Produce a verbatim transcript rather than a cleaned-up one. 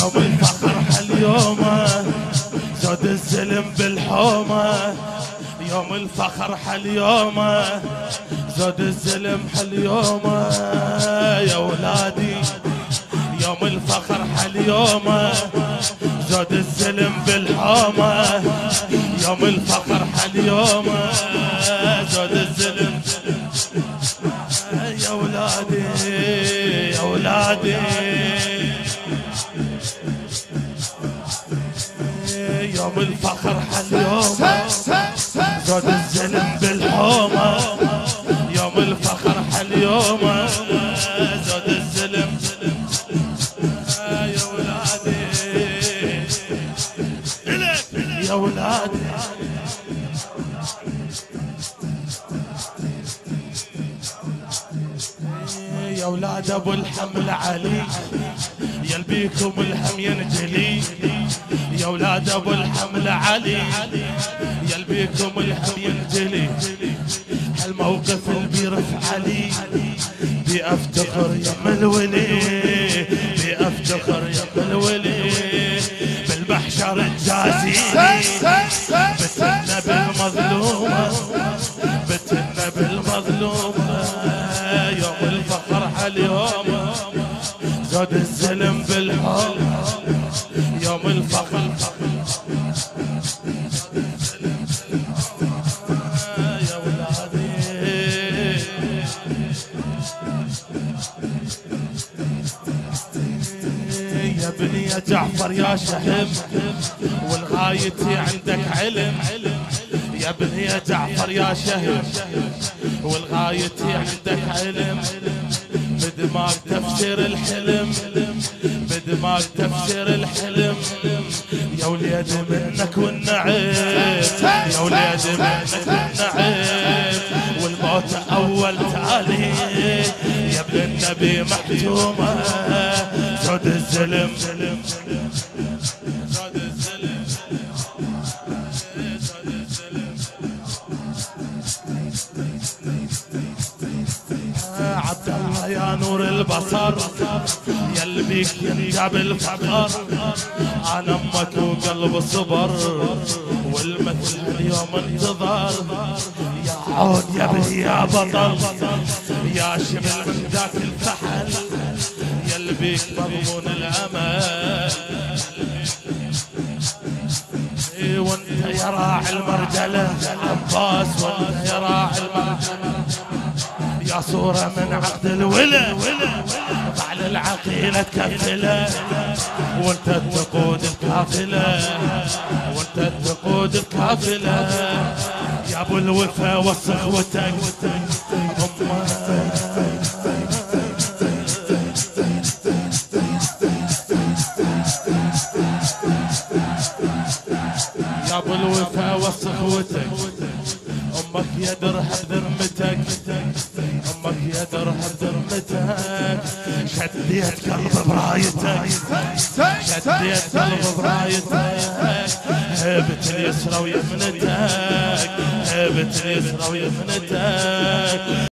يوم الفخر هاليومه زود الزلم بالحومه. يوم الفخر هاليومه زود الزلم هاليومه يا ولادي. يوم الفخر هاليومه زود الزلم بالحومه. يوم الفخر هاليومه زود الزلم يا ولادي يا ولادي. يوم الفخر هاليومه زود الزلم بالحومه. يوم الفخر هاليومه زود الزلم يا ولادي يا ولادي. يا ولاد ابو الحمل علي يلبيكم الهم ينجلي. يا ولاد ابو الحمل علي يلبيكم الهم ينجلي. هالموقف اللي بيرفع علي بأفتخر يم الولي بأفتخر يم الولي. بالمحشر الجازيني بتنا بالمظلومة بتنا بالمظلومة. يوم الفخر هاليوم زود الزلم بالحب. يوم الفخر يا ولادي. يا بني يا جعفر يا شحم والغايتي عندك علم. يا بني يا جعفر يا شهم والغايتي عندك علم. بدماغ تفسير الحلم بدماغ تفسير الحلم. يا وليد منك والنعيم يا وليد منك والنعيم. والموت اول تالي يا ابن النبي محتومه زود الزلم زود الزلم زود الزلم. عبد الله يا نور البصر يلي بيك ينجاب الفقر. انا امك وقلب الصبر والمثل اليوم انتظر. يا عود يا ابني يا بطل يا شبل من ذاك الفحل يلي بيك مضمون الامل. وانت يا راعي المرجله عباس وانت يا راعي المرجله. يا صورة من عقد الولا بعد العقيلة تكفله. وانت تقود الكافلة وانت تقود الكافلة. يا ابو الوفا وصخوتك يا ابو الوفا وصخوتك. امك يا درها بذمتك امك يا درها بذمتك. شديت قلب برايتك شديت قلب برايتك. هبت اليسرى ويمنتك هبت اليسرى ويمنتك.